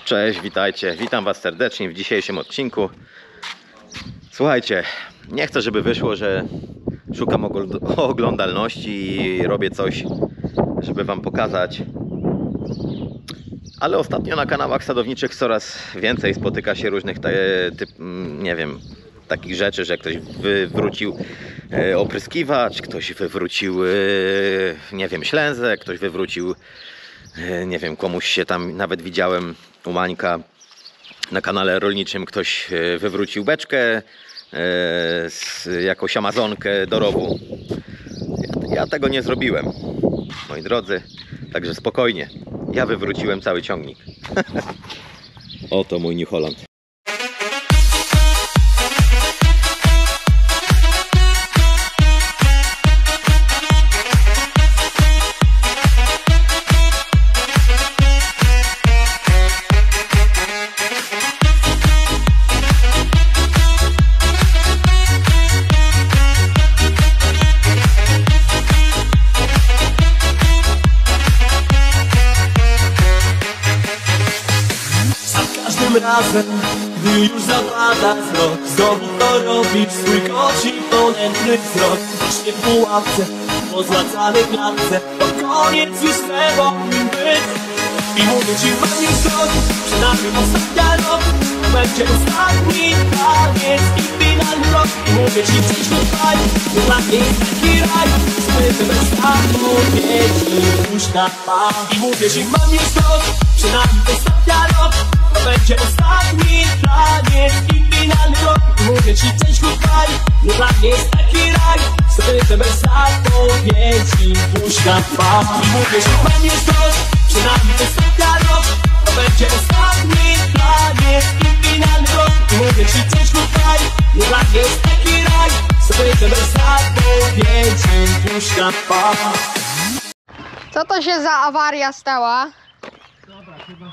Cześć, witajcie, witam was serdecznie w dzisiejszym odcinku. Słuchajcie, nie chcę, żeby wyszło, że szukam oglądalności i robię coś, żeby wam pokazać. Ale ostatnio na kanałach sadowniczych coraz więcej spotyka się różnych nie wiem, takich rzeczy, że ktoś wywrócił opryskiwacz, ktoś wywrócił, nie wiem, ślęzę, ktoś wywrócił, nie wiem, komuś się tam, nawet widziałem u Mańka na kanale rolniczym, ktoś wywrócił beczkę, jakąś amazonkę do rowu. Ja tego nie zrobiłem, moi drodzy, także spokojnie. Ja wywróciłem cały ciągnik. Oto mój New Holland. Razem, gdy już zapada wzrok, znowu to robisz swój koci ponętny wzrok. Właśnie w pułapce, po złacanej klatce, to koniec już trzeba być. I mówię ci, mam już krok, przed nami ostatnia rok, to będzie ostatni taniec i finalny rok. I mówię ci, cześć tutaj, to dla mnie jest taki raj, zbyt bez startu, wieci, puszka ma. I mówię ci, mam już krok, przed nami ostatnia rok, to będzie ostatni taniec i finalny rok. I mówię ci, cześć tutaj, no dla mnie jest taki raj, zbyt bez zapowiedzi, puszka ma. I mówię ci, mam już krok, przed nami ostatnia rok, to będzie ostatni taniec i finalny rok. I mówię ci, cześć tutaj, no dla mnie jest taki raj, zbyt bez zapowiedzi, puszka ma. Co to się za awaria stała? Dobra, chyba.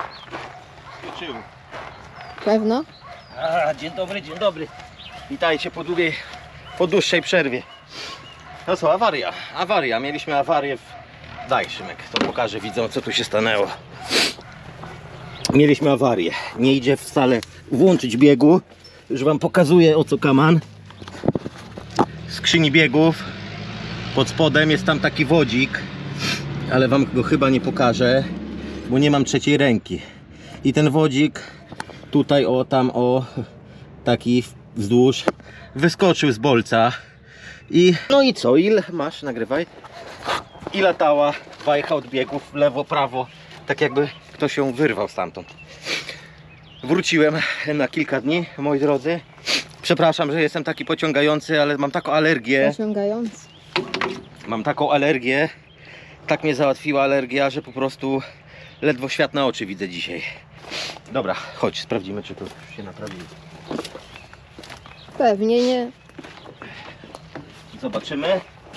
Pewno? Dzień dobry. Witajcie po dłuższej przerwie. No co, awaria. Mieliśmy awarię Daj, Szymek, to pokażę widzom, co tu się stanęło. Mieliśmy awarię. Nie idzie wcale włączyć biegu. Już wam pokazuję, o co kaman. Skrzyni biegów. Pod spodem jest tam taki wodzik, ale wam go chyba nie pokażę, bo nie mam trzeciej ręki. I ten wodzik tutaj, taki wzdłuż wyskoczył z bolca. No i co? Masz, nagrywaj. I latała wajcha od biegów w lewo, prawo, tak jakby ktoś ją wyrwał stamtąd. Wróciłem na kilka dni, moi drodzy. Przepraszam, że jestem taki pociągający, ale mam taką alergię. Pociągający. Mam taką alergię. Tak mnie załatwiła alergia, że po prostu ledwo świat na oczy widzę dzisiaj. Dobra, chodź, sprawdzimy, czy to już się naprawiło. Pewnie nie. Zobaczymy.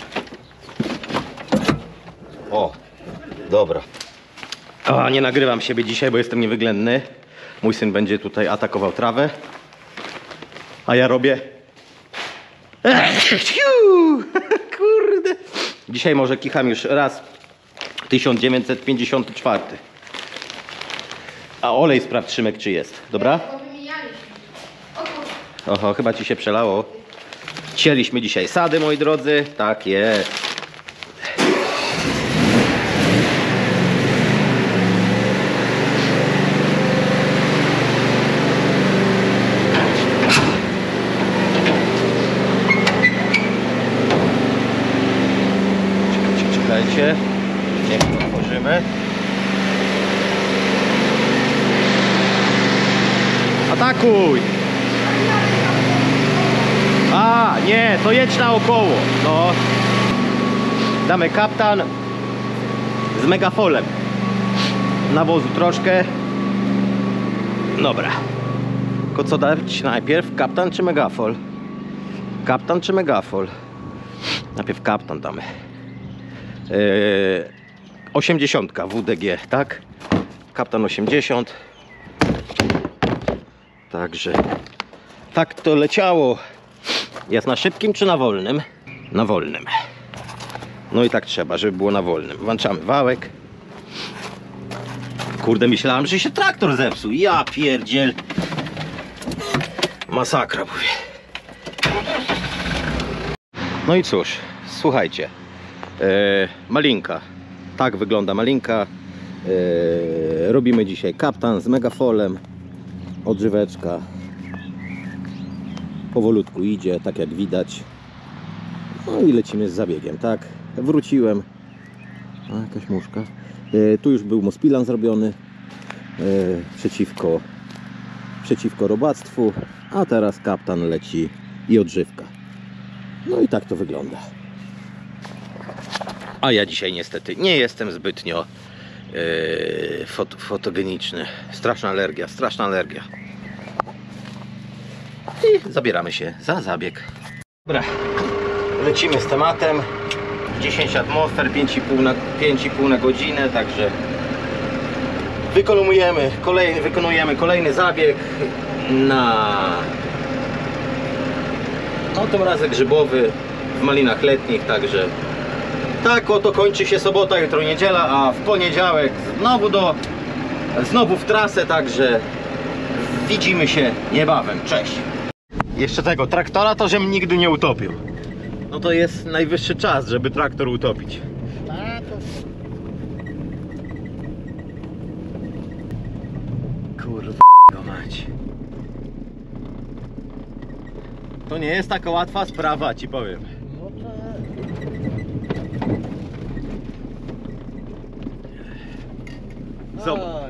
O, dobra. Nie nagrywam siebie dzisiaj, bo jestem niewyględny. Mój syn będzie tutaj atakował trawę, a ja robię... Kurde. Dzisiaj może kicham już raz 1954. A olej sprawdź, Szymek, czy jest. Dobra? Oho, chyba ci się przelało. Cieliśmy dzisiaj sady, moi drodzy. Tak jest. Czekajcie. Niech to otworzymy. Atakuj! Nie, to jedź naokoło. No. Damy kaptan z megafolem. Nawozu troszkę. Dobra. Tylko co dać najpierw? Kaptan czy megafol? Kaptan czy megafol? Najpierw kaptan damy. 80 WDG, tak? Kaptan 80. Także tak to leciało. Jest na szybkim czy na wolnym? Na wolnym. No i tak trzeba, żeby było na wolnym. Włączamy wałek. Kurde, myślałem, że się traktor zepsuł. Ja pierdziel. Masakra, mówię. No i cóż, słuchajcie. Malinka. Tak wygląda malinka. Robimy dzisiaj kaptan z megafolem. Odżyweczka. Powolutku idzie, tak jak widać. No i lecimy z zabiegiem, tak? Wróciłem. A, jakaś muszka. Tu już był mospilan zrobiony przeciwko robactwu, a teraz kaptan leci i odżywka. No i tak to wygląda. A ja dzisiaj niestety nie jestem zbytnio fotogeniczny. Straszna alergia. I zabieramy się za zabieg. Dobra, lecimy z tematem. 10 atmosfer, 5,5 na godzinę, także wykonujemy kolejny zabieg na tym razem grzybowy w malinach letnich, także tak oto kończy się sobota, jutro niedziela, a w poniedziałek znowu w trasę, także widzimy się niebawem. Cześć! Jeszcze tego traktora to żem nigdy nie utopił. No to jest najwyższy czas, żeby traktor utopić. Kurwa mać. To nie jest taka łatwa sprawa, ci powiem. Zobacz.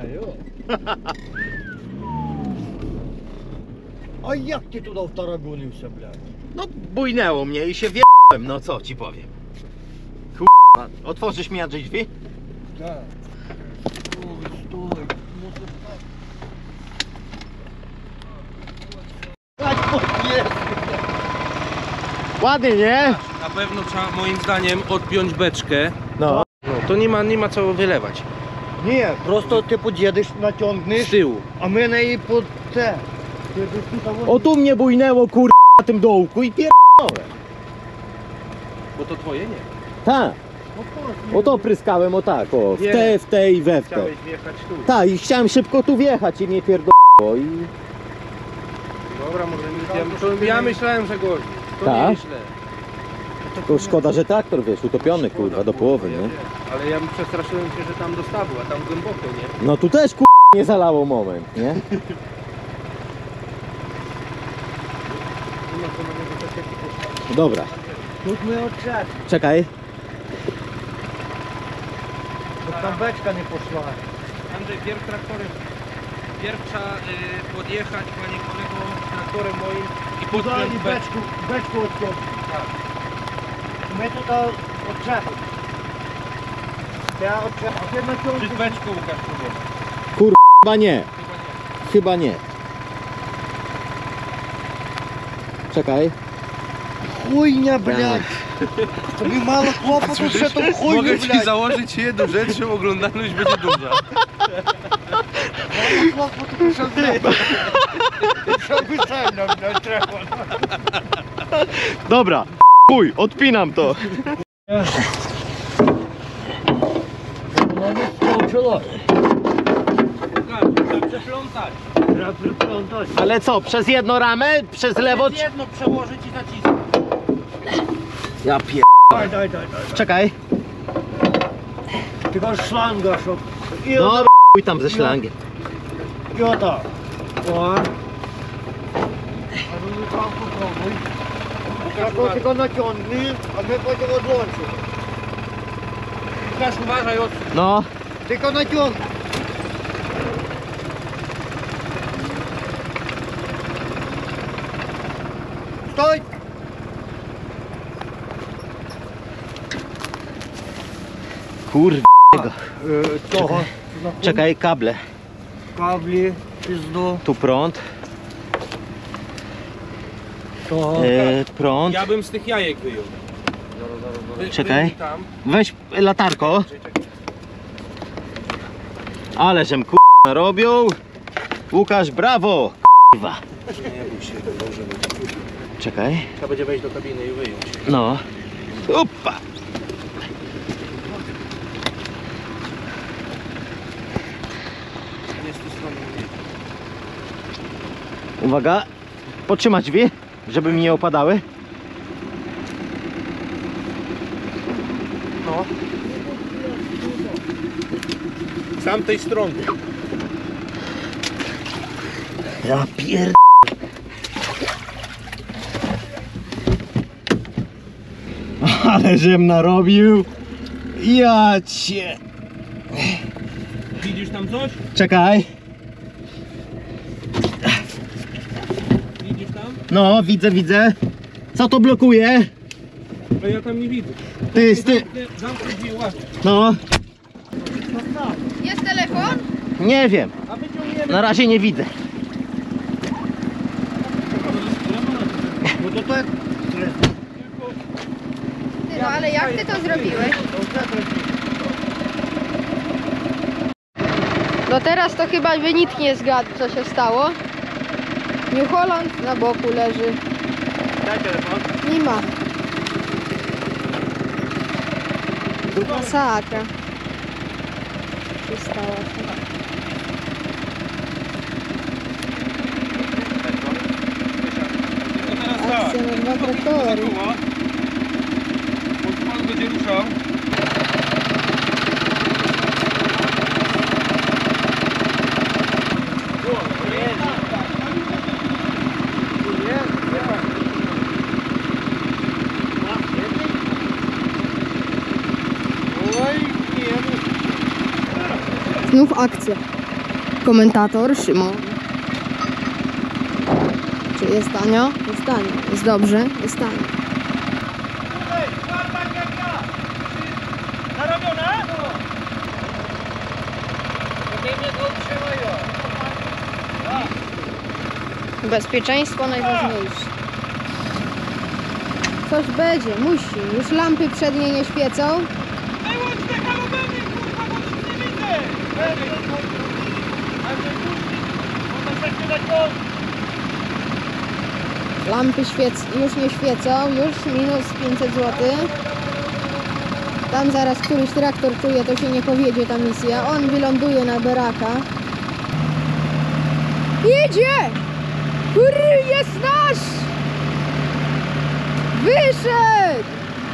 А як ти туди втарабунився, блядь? No bujnęło mnie i się wjechałem, no co ci powiem. Kurwa, otworzysz mi Andrzej drzwi? Так. Стой. Ładnie, nie? Na pewno trzeba moim zdaniem odpiąć beczkę. No. No to nie ma co wylewać. Ні, просто ти під'їдеш, Z натягнеш, tyłu. а ми неї по це. Ти десь тут, O tu mnie bujnęło kurwa na tym dołku i Bo to twoje nie. Tak, o to pryskałem o tak, o w te i we w te. Chciałeś wjechać tu. Tak, i chciałem szybko tu wjechać i mnie pierdolło i... Dobra, może ja myślałem, że gorzej. To Tak? nie źle. To szkoda, że traktor, wiesz, utopiony kurwa do połowy, nie? Ale ja przestraszyłem się, że tam do stawu, a tam głęboko, nie? No tu też kurwa nie zalało moment, nie? Dobra, Тут ми очать, czekaj. бо там бечка не пішла. Andrzej, pierw trzeba podjechać, panie kolego, traktorem moim i Туди podpiąć і beczkę. бечку відтягнемо. Tak. Ми тут очать. Я очать, а ти Czy натягнеш. z beczką, Łukasz, próbował? Chyba nie, chyba nie. Czekaj. Хуйня, блядь. Тобі мало клопоту, що там хуйню, Mogę ci блядь. założyć jedną rzecz, że oglądalność będzie duża. Мало клопоту, що, блядь. Що висельно, блядь, треба. Dobra, chuj, odpinam to. Воно не скочило. Trzeba przeplątać. Треба приплантати. Ale co, przez jedną ramę? Przez lewo? Jedno przełożyć i nacisnąć. Ja pier... Дай. Czekaj. Ти кажеш шланга, щоб... І No отак, chuj tam ze szlangiem. і отак. О. А ну не там попробуй. Так тільки натягни, а ми потім одлончимо. Łukasz, uważaj od... No, Тільки натягни. Стой! kurwa. Того. Czekaj, kable. Каблі, пізду, Tu prąd. того. Prąd. Ja bym z tych jajek wyjął. Czekaj. Wyjmij tam. Weź latarko. Ale żem kurwa robił. Łukasz, brawo. Kurwa. Nie bój się, dobrze. Czekaj. Trzeba będzie wejść do kabiny i wyjąć. No. Upa. Uwaga, podtrzymać drzwi, żeby mi nie opadały. No. Z tamtej strony. Ja pier... Ale żem narobił. Ja cię... Widzisz tam coś? Czekaj. Widzisz tam? No, widzę. Co to blokuje? A ja tam nie widzę. Ty. Zamknij drzwi, uważaj. No, Jest telefon? nie wiem. A wyciągniemy. Na razie nie widzę. No to tak. Ty, no ale jak ty to zrobiłeś? No teraz to chyba by nikt nie zgadł, co się stało. New Holland na boku leży. Daj telefon. Nie ma. Masakra. Się stało. To teraz tak. Akcja na dwa traktory. Pan będzie ruszał. Znów akcja. Komentator Szymon. Czy jest tanio? Jest tanio. Jest dobrze? Jest tanio. Bezpieczeństwo najważniejsze. Coś będzie, musi. Już lampy przednie nie świecą. Lampy już nie świecą, już minus 500 zł. Tam zaraz któryś traktor czuje, to się nie powiedzie ta misja. On wyląduje na beraka. Idzie! Kurry, jest nasz! Wyszedł!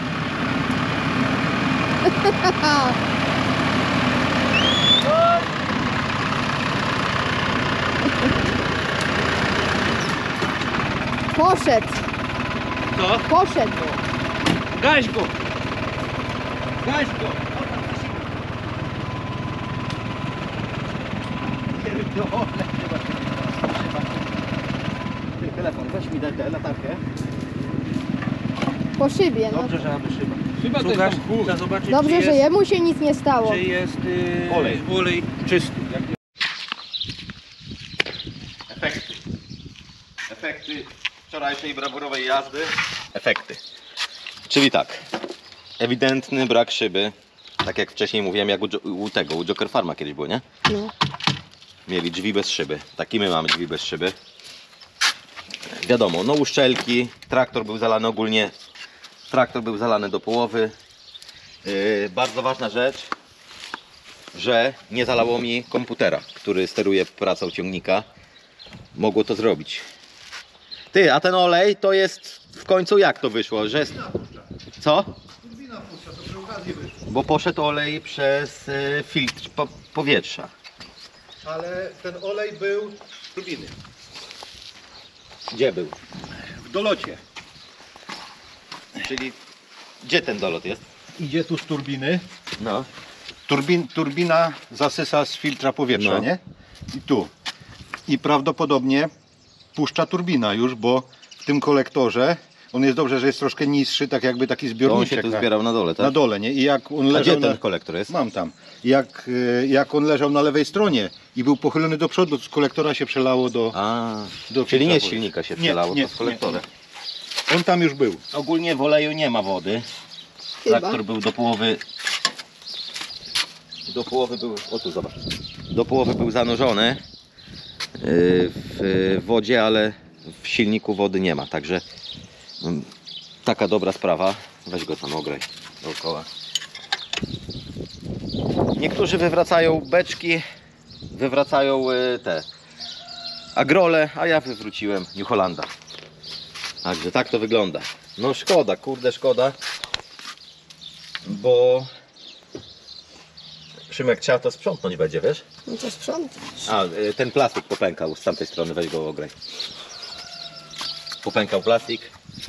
Poszedł! Co? Poszedł! Gaś go! Gaś go! Telefon, weź mi daj tę latarkę. Po szybie, no. Dobrze, że mamy szybę. Chyba to Słuchasz? jest tam Trzeba zobaczyć, Dobrze, czy że jest, jemu się nic nie stało. czy jest Olej. olej czysty. Efekty wczorajszej brawurowej jazdy. Efekty. Czyli tak. Ewidentny brak szyby. Tak jak wcześniej mówiłem, jak u Joker Farma kiedyś było, nie? No. Mieli drzwi bez szyby. Taki my mamy drzwi bez szyby. Wiadomo, no uszczelki. Traktor był zalany ogólnie. Traktor był zalany do połowy. Bardzo ważna rzecz, że nie zalało mi komputera, który steruje pracą ciągnika. Mogło to zrobić. Ty, a ten olej to jest w końcu jak to wyszło? Że jest... Co? Bo poszedł olej przez filtr powietrza. Ale ten olej był z turbiny. Gdzie był? W dolocie. Czyli gdzie ten dolot jest? Idzie tu z turbiny. No. Turbina zasysa z filtra powietrza, No. nie? I tu. I prawdopodobnie puszcza turbina już, bo w tym kolektorze on jest dobrze, że jest troszkę niższy, tak jakby taki To on zbiorniczek się tu zbierał na dole, tak? na dole, nie? I jak on A leżał gdzie ten kolektor jest? Mam tam. Jak on leżał na lewej stronie i był pochylony do przodu, z kolektora się przelało do... A, do czyli nie z filtra silnika się Nie, przelało, nie, to z kolektora. nie. On tam już był. Ogólnie w oleju nie ma wody. Chyba. Traktor był do połowy... Do połowy był... O tu zobacz. Do połowy był zanurzony w wodzie, ale w silniku wody nie ma, także taka dobra sprawa. Weź go tam ograj dookoła. Niektórzy wywracają beczki, wywracają te Agrole, a ja wywróciłem New Hollanda. Także tak to wygląda. No szkoda, kurde szkoda. Bo Szymek trzeba to sprzątnąć będzie, wiesz? No to sprząt. A, ten plastik popękał z tamtej strony, weź go ograj. Popękał plastik.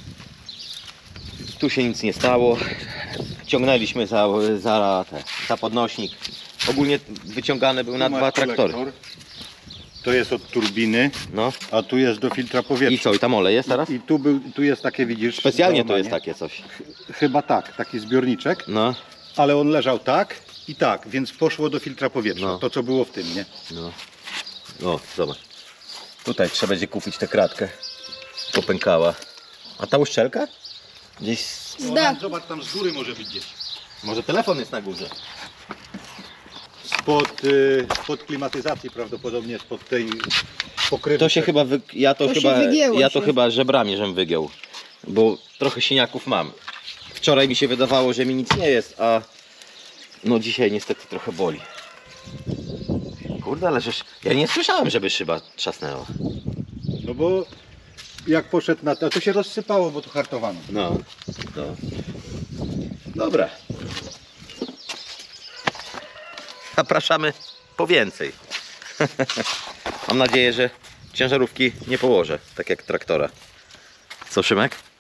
Tu się nic nie stało. Ciągnęliśmy za podnośnik. Ogólnie wyciągany był na Tu masz 2 traktory. kolektor. To jest od turbiny, No a tu jest do filtra powietrza. i co, i tam olej jest teraz? I tu jest takie, widzisz, Specjalnie to załamanie. jest takie coś. Chyba tak, taki zbiorniczek, No, ale on leżał tak i tak, więc poszło do filtra powietrza. No. To co było w tym, nie? no. O, zobacz. Tutaj trzeba będzie kupić tę kratkę. Popękała. A ta uszczelka? Gdzieś... Zdech. Zobacz, tam z góry może być gdzieś. Może telefon jest na górze. Spod klimatyzacji prawdopodobnie, spod tej pokrywy. To się chyba, ja to się. chyba żebrami żem wygiął. Bo trochę siniaków mam. Wczoraj mi się wydawało, że mi nic nie jest, a no dzisiaj niestety trochę boli. Kurde, ale żeś... Ja nie słyszałem, żeby szyba trzasnęła. No bo jak poszedł na to, to się rozsypało, bo to hartowano. No. Dobra. Zapraszamy po więcej. Mam nadzieję, że ciężarówki nie położę, tak jak traktora. Co, Szymek?